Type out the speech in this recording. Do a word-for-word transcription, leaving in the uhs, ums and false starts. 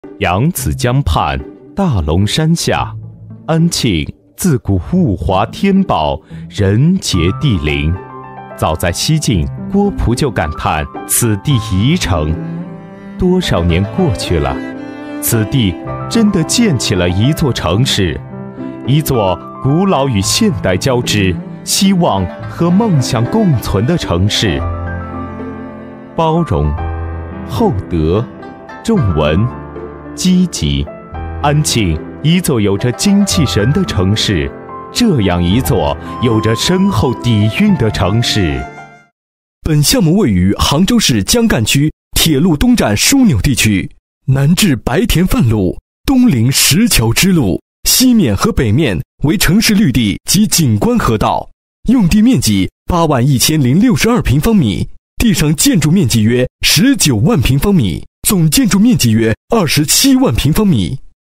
扬子江畔，大龙山下，安庆自古物华天宝，人杰地灵。早在西晋，郭璞就感叹此地宜城。多少年过去了，此地真的建起了一座城市，一座古老与现代交织、希望和梦想共存的城市。包容、厚德、重文、积极，安庆一座有着精气神的城市，这样一座有着深厚底蕴的城市。 本项目位于杭州市江干区铁路东站枢纽地区，南至白田范路，东临石桥支路，西面和北面为城市绿地及景观河道，用地面积八万一千零六十二平方米，地上建筑面积约十九万平方米，总建筑面积约二十七万平方米。